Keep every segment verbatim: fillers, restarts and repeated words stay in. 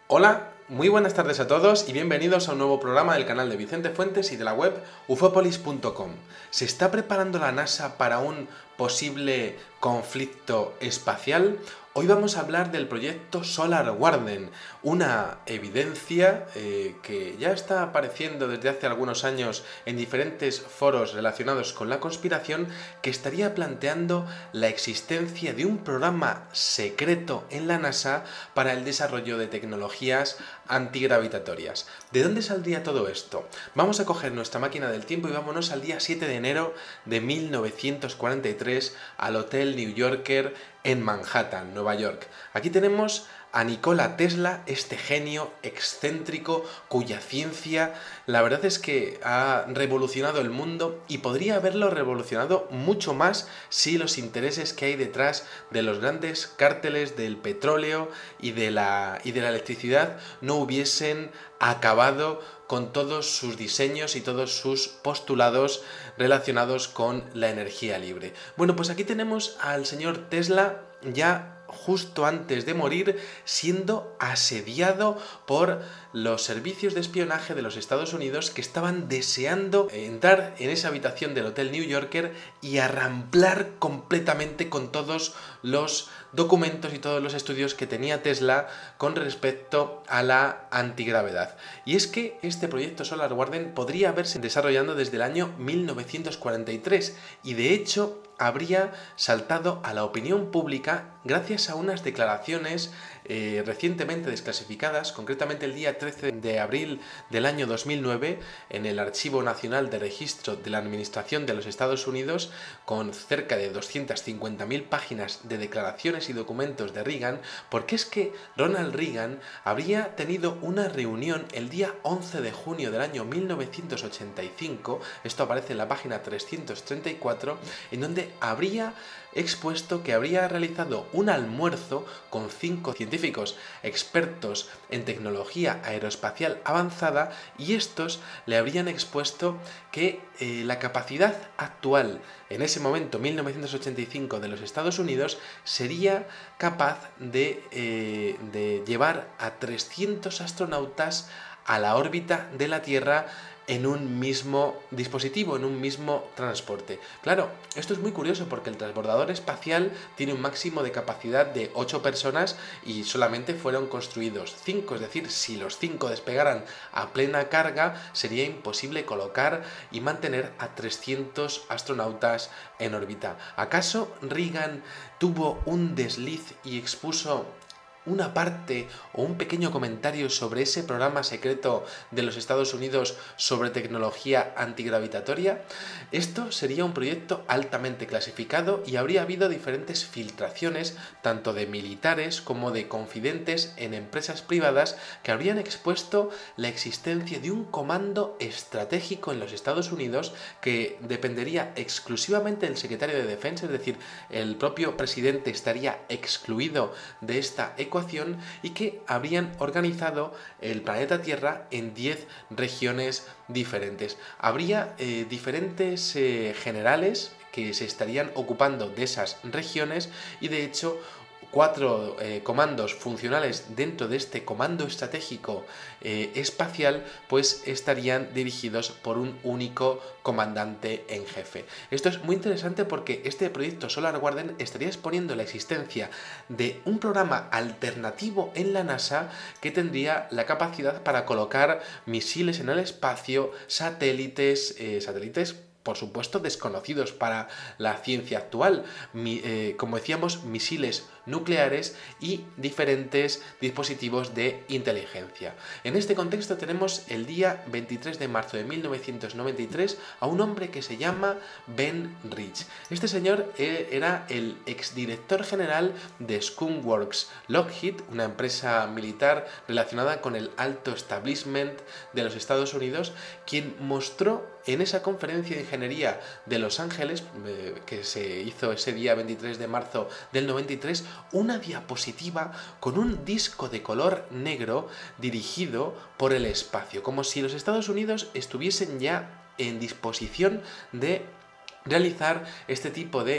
Hola, muy buenas tardes a todos y bienvenidos a un nuevo programa del canal de Vicente Fuentes y de la web ufopolis punto com. ¿Se está preparando la NASA para un posible conflicto espacial? Hoy vamos a hablar del proyecto Solar Warden, una evidencia eh, que ya está apareciendo desde hace algunos años en diferentes foros relacionados con la conspiración, que estaría planteando la existencia de un programa secreto en la NASA para el desarrollo de tecnologías antigravitatorias. ¿De dónde saldría todo esto? Vamos a coger nuestra máquina del tiempo y vámonos al día siete de enero de mil novecientos cuarenta y tres al Hotel New Yorker en Manhattan, Nueva York. Aquí tenemos a Nikola Tesla, este genio excéntrico cuya ciencia la verdad es que ha revolucionado el mundo y podría haberlo revolucionado mucho más si los intereses que hay detrás de los grandes cárteles del petróleo y de la, y de la electricidad no hubiesen acabado con todos sus diseños y todos sus postulados relacionados con la energía libre. Bueno, pues aquí tenemos al señor Tesla ya justo antes de morir, siendo asediado por los servicios de espionaje de los Estados Unidos, que estaban deseando entrar en esa habitación del Hotel New Yorker y arramplar completamente con todos los documentos y todos los estudios que tenía Tesla con respecto a la antigravedad. Y es que este proyecto Solar Warden podría haberse desarrollado desde el año mil novecientos cuarenta y tres y de hecho habría saltado a la opinión pública gracias a unas declaraciones eh, recientemente desclasificadas, concretamente el día trece de abril del año dos mil nueve, en el Archivo Nacional de Registro de la Administración de los Estados Unidos, con cerca de doscientas cincuenta mil páginas de declaraciones y documentos de Reagan, porque es que Ronald Reagan habría tenido una reunión el día once de junio del año mil novecientos ochenta y cinco, esto aparece en la página trescientos treinta y cuatro, en donde habría expuesto que habría realizado un almuerzo con cinco científicos expertos en tecnología aeroespacial avanzada y estos le habrían expuesto que eh, la capacidad actual en ese momento, mil novecientos ochenta y cinco, de los Estados Unidos sería capaz de, eh, de llevar a trescientos astronautas a la órbita de la Tierra en un mismo dispositivo, en un mismo transporte. Claro, esto es muy curioso porque el transbordador espacial tiene un máximo de capacidad de ocho personas y solamente fueron construidos cinco, es decir, si los cinco despegaran a plena carga, sería imposible colocar y mantener a trescientos astronautas en órbita. ¿Acaso Reagan tuvo un desliz y expuso una parte o un pequeño comentario sobre ese programa secreto de los Estados Unidos sobre tecnología antigravitatoria? Esto sería un proyecto altamente clasificado y habría habido diferentes filtraciones, tanto de militares como de confidentes en empresas privadas, que habrían expuesto la existencia de un comando estratégico en los Estados Unidos que dependería exclusivamente del secretario de Defensa, es decir, el propio presidente estaría excluido de esta ecuación, y que habrían organizado el planeta Tierra en diez regiones diferentes. Habría eh, diferentes eh, generales que se estarían ocupando de esas regiones y de hecho cuatro eh, comandos funcionales dentro de este comando estratégico eh, espacial pues estarían dirigidos por un único comandante en jefe. Esto es muy interesante porque este proyecto Solar Warden estaría exponiendo la existencia de un programa alternativo en la NASA que tendría la capacidad para colocar misiles en el espacio, satélites, eh, satélites por supuesto desconocidos para la ciencia actual, mi, eh, como decíamos, misiles nucleares y diferentes dispositivos de inteligencia. En este contexto tenemos el día veintitrés de marzo de mil novecientos noventa y tres a un hombre que se llama Ben Rich. Este señor eh, era el exdirector general de Skunk Works Lockheed, una empresa militar relacionada con el alto establishment de los Estados Unidos, quien mostró en esa conferencia de ingeniería de Los Ángeles, eh, que se hizo ese día veintitrés de marzo del noventa y tres, una diapositiva con un disco de color negro dirigido por el espacio, como si los Estados Unidos estuviesen ya en disposición de realizar este tipo de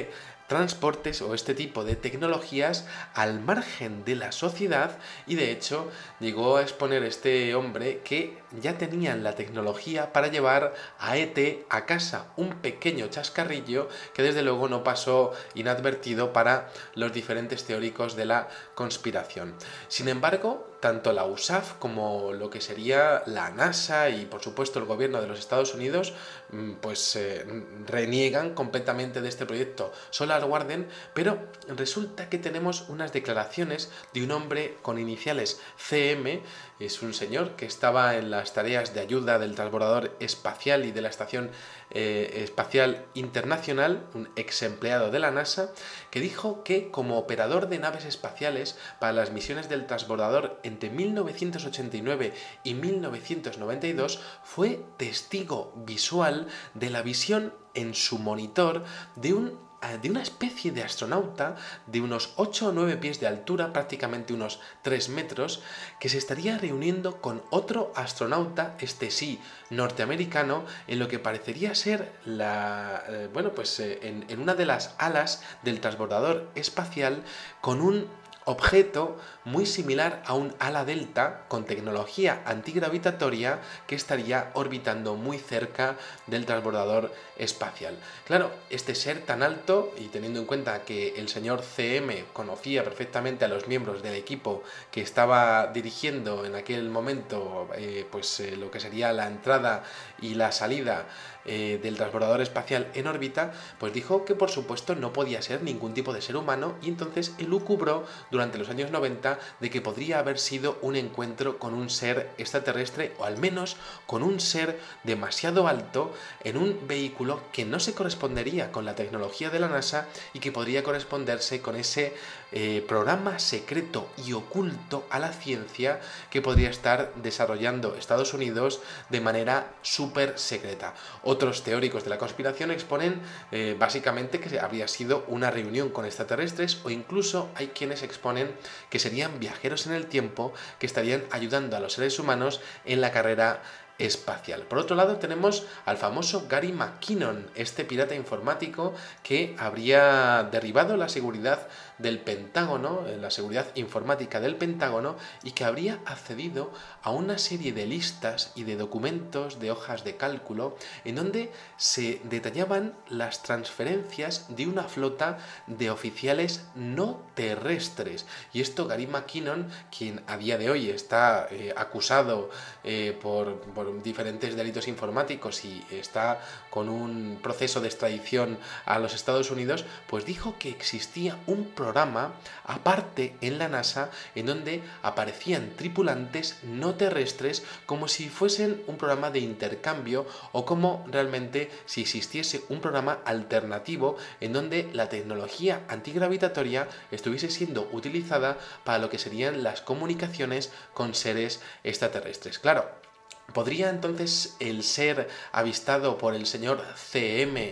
transportes o este tipo de tecnologías al margen de la sociedad, y de hecho llegó a exponer este hombre que ya tenían la tecnología para llevar a E T a casa, un pequeño chascarrillo que desde luego no pasó inadvertido para los diferentes teóricos de la conspiración. Sin embargo, tanto la U S A F como lo que sería la NASA y por supuesto el gobierno de los Estados Unidos pues eh, reniegan completamente de este proyecto Solar Warden, pero resulta que tenemos unas declaraciones de un hombre con iniciales C M. Es un señor que estaba en las tareas de ayuda del transbordador espacial y de la Estación eh, Espacial Internacional, un ex empleado de la NASA, que dijo que como operador de naves espaciales para las misiones del transbordador entre mil novecientos ochenta y nueve y mil novecientos noventa y dos fue testigo visual de la visión en su monitor de un de una especie de astronauta de unos ocho o nueve pies de altura, prácticamente unos tres metros, que se estaría reuniendo con otro astronauta, este sí, norteamericano, en lo que parecería ser la, eh, bueno, pues eh, en, en una de las alas del transbordador espacial, con un objeto muy similar a un ala delta con tecnología antigravitatoria que estaría orbitando muy cerca del transbordador espacial. Claro, este ser tan alto, y teniendo en cuenta que el señor C M conocía perfectamente a los miembros del equipo que estaba dirigiendo en aquel momento eh, pues eh, lo que sería la entrada y la salida eh, del transbordador espacial en órbita, pues dijo que por supuesto no podía ser ningún tipo de ser humano, y entonces elucubró durante los años noventa de que podría haber sido un encuentro con un ser extraterrestre, o al menos con un ser demasiado alto en un vehículo que no se correspondería con la tecnología de la NASA y que podría corresponderse con ese eh, programa secreto y oculto a la ciencia que podría estar desarrollando Estados Unidos de manera súper secreta. Otros teóricos de la conspiración exponen eh, básicamente que habría sido una reunión con extraterrestres, o incluso hay quienes exponen que serían viajeros en el tiempo que estarían ayudando a los seres humanos en la carrera espacial. Por otro lado tenemos al famoso Gary McKinnon, este pirata informático que habría derribado la seguridad del Pentágono, la seguridad informática del Pentágono, y que habría accedido a una serie de listas y de documentos, de hojas de cálculo, en donde se detallaban las transferencias de una flota de oficiales no terrestres. Y esto Gary McKinnon, quien a día de hoy está eh, acusado eh, por, por diferentes delitos informáticos y está con un proceso de extradición a los Estados Unidos, pues dijo que existía un programa aparte en la NASA en donde aparecían tripulantes no terrestres, como si fuesen un programa de intercambio, o como realmente si existiese un programa alternativo en donde la tecnología antigravitatoria estuviese siendo utilizada para lo que serían las comunicaciones con seres extraterrestres. Claro, ¿podría entonces el ser avistado por el señor C M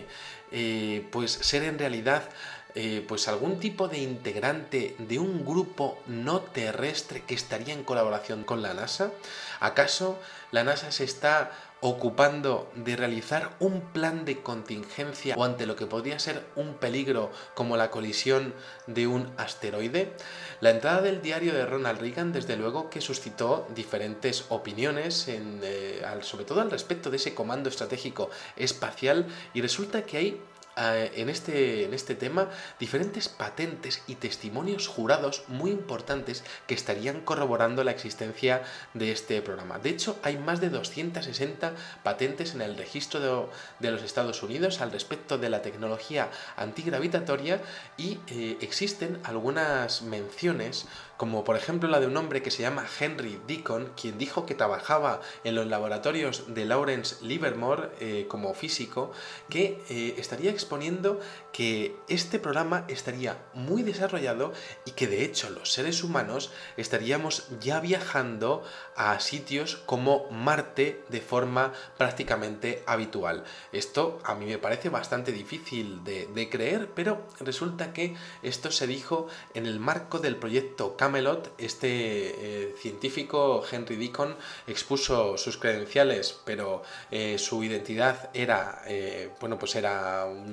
eh, pues ser en realidad eh, pues algún tipo de integrante de un grupo no terrestre que estaría en colaboración con la NASA? ¿Acaso la NASA se está ocupando de realizar un plan de contingencia o ante lo que podría ser un peligro como la colisión de un asteroide? La entrada del diario de Ronald Reagan desde luego que suscitó diferentes opiniones, en, eh, al, sobre todo al respecto de ese comando estratégico espacial, y resulta que hay en este, en este tema diferentes patentes y testimonios jurados muy importantes que estarían corroborando la existencia de este programa. De hecho, hay más de doscientas sesenta patentes en el registro de, de los Estados Unidos al respecto de la tecnología antigravitatoria, y eh, existen algunas menciones, como por ejemplo la de un hombre que se llama Henry Deacon, quien dijo que trabajaba en los laboratorios de Lawrence Livermore eh, como físico, que eh, estaría exponiendo que este programa estaría muy desarrollado y que de hecho los seres humanos estaríamos ya viajando a sitios como Marte de forma prácticamente habitual. Esto a mí me parece bastante difícil de, de creer, pero resulta que esto se dijo en el marco del proyecto Camelot. Este eh, científico Henry Deacon expuso sus credenciales, pero eh, su identidad era, eh, bueno, pues era un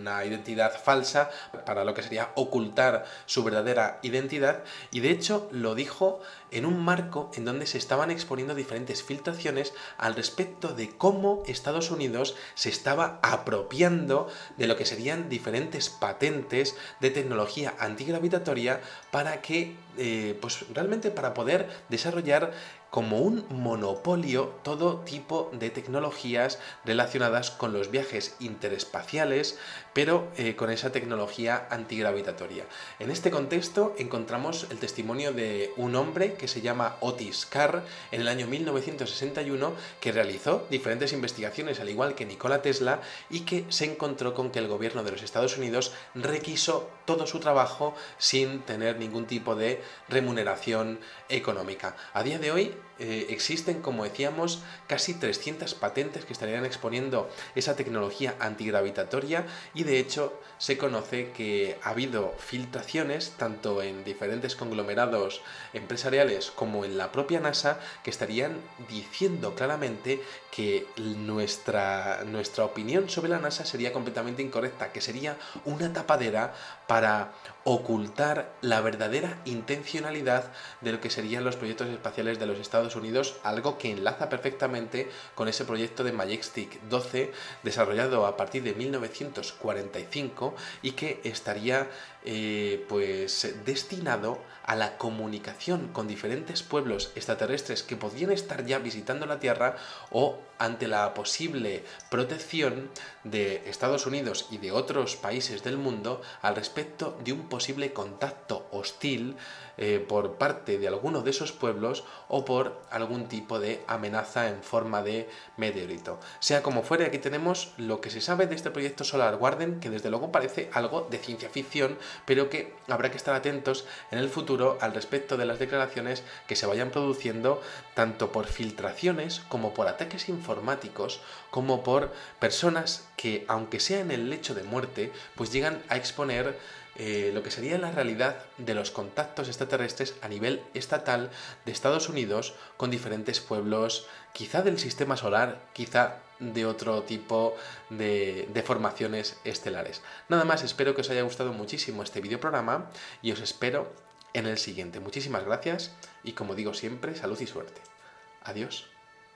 una identidad falsa, para lo que sería ocultar su verdadera identidad, y de hecho lo dijo en un marco en donde se estaban exponiendo diferentes filtraciones al respecto de cómo Estados Unidos se estaba apropiando de lo que serían diferentes patentes de tecnología antigravitatoria para que, eh, pues realmente para poder desarrollar como un monopolio todo tipo de tecnologías relacionadas con los viajes interespaciales, pero eh, con esa tecnología antigravitatoria. En este contexto encontramos el testimonio de un hombre que se llama Otis Carr en el año mil novecientos sesenta y uno, que realizó diferentes investigaciones al igual que Nikola Tesla y que se encontró con que el gobierno de los Estados Unidos requisó todo su trabajo sin tener ningún tipo de remuneración económica. A día de hoy eh, existen, como decíamos, casi trescientas patentes que estarían exponiendo esa tecnología antigravitatoria, y de hecho se conoce que ha habido filtraciones tanto en diferentes conglomerados empresariales como en la propia NASA que estarían diciendo claramente que nuestra, nuestra opinión sobre la NASA sería completamente incorrecta, que sería una tapadera para ocultar la verdadera intencionalidad de lo que serían los proyectos espaciales de los Estados Unidos, algo que enlaza perfectamente con ese proyecto de Majestic doce desarrollado a partir de mil novecientos cuarenta y cinco y que estaría eh, pues destinado a la comunicación con diferentes pueblos extraterrestres que podrían estar ya visitando la Tierra, o ante la posible protección de Estados Unidos y de otros países del mundo al respecto de un posible contacto hostil eh, por parte de alguno de esos pueblos o por algún tipo de amenaza en forma de meteorito. Sea como fuere, aquí tenemos lo que se sabe de este proyecto Solar Guardian, que desde luego parece algo de ciencia ficción, pero que habrá que estar atentos en el futuro al respecto de las declaraciones que se vayan produciendo, tanto por filtraciones como por ataques informáticos, como por personas que, aunque sea en el lecho de muerte, pues llegan a exponer eh, lo que sería la realidad de los contactos extraterrestres a nivel estatal de Estados Unidos con diferentes pueblos, quizá del sistema solar, quizá de otro tipo de, de formaciones estelares. Nada más, espero que os haya gustado muchísimo este videoprograma y os espero en el siguiente. Muchísimas gracias y, como digo siempre, salud y suerte. Adiós.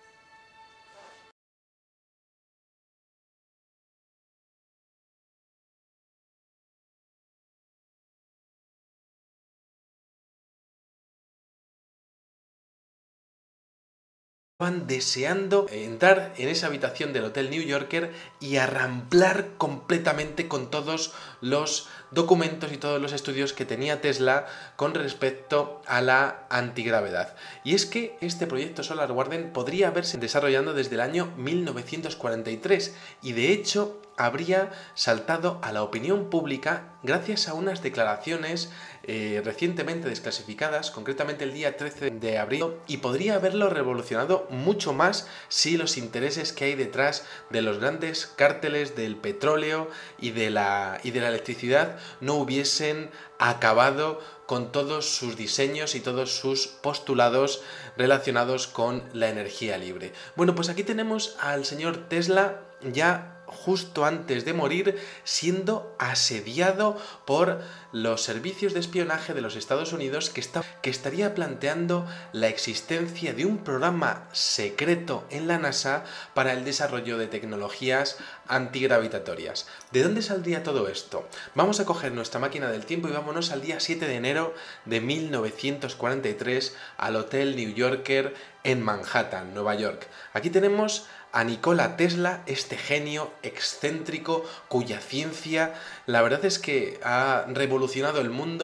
Estaban deseando entrar en esa habitación del Hotel New Yorker y arramplar completamente con todos los documentos y todos los estudios que tenía Tesla con respecto a la antigravedad. Y es que este proyecto Solar Guardian podría haberse desarrollado desde el año mil novecientos cuarenta y tres y de hecho habría saltado a la opinión pública gracias a unas declaraciones eh, recientemente desclasificadas, concretamente el día trece de abril, y podría haberlo revolucionado mucho más si los intereses que hay detrás de los grandes cárteles del petróleo y de la, y de la electricidad no hubiesen acabado con todos sus diseños y todos sus postulados relacionados con la energía libre. Bueno, pues aquí tenemos al señor Tesla ya justo antes de morir, siendo asediado por los servicios de espionaje de los Estados Unidos, que, está, que estaría planteando la existencia de un programa secreto en la NASA para el desarrollo de tecnologías antigravitatorias. ¿De dónde saldría todo esto? Vamos a coger nuestra máquina del tiempo y vámonos al día siete de enero de mil novecientos cuarenta y tres al Hotel New Yorker en Manhattan, Nueva York. Aquí tenemos a Nikola Tesla, este genio excéntrico cuya ciencia, la verdad es que ha revolucionado el mundo.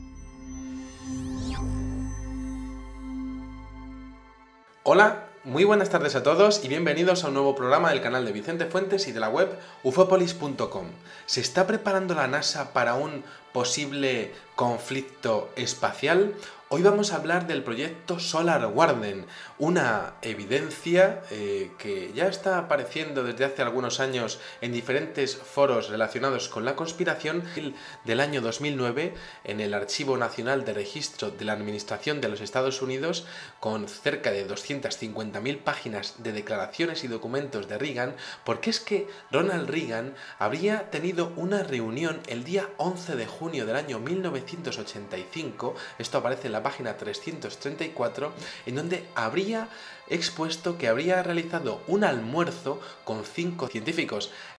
Hola, muy buenas tardes a todos y bienvenidos a un nuevo programa del canal de Vicente Fuentes y de la web ufopolis punto com. ¿Se está preparando la NASA para un posible conflicto espacial. Hoy vamos a hablar del proyecto Solar Warden, una evidencia eh, que ya está apareciendo desde hace algunos años en diferentes foros relacionados con la conspiración. Del año dos mil nueve, en el Archivo Nacional de Registro de la Administración de los Estados Unidos, con cerca de doscientas cincuenta mil páginas de declaraciones y documentos de Reagan, porque es que Ronald Reagan habría tenido una reunión el día once de junio del año mil novecientos ochenta y cinco, esto aparece en la página trescientos treinta y cuatro, en donde habría expuesto que habría realizado un almuerzo con cinco científicos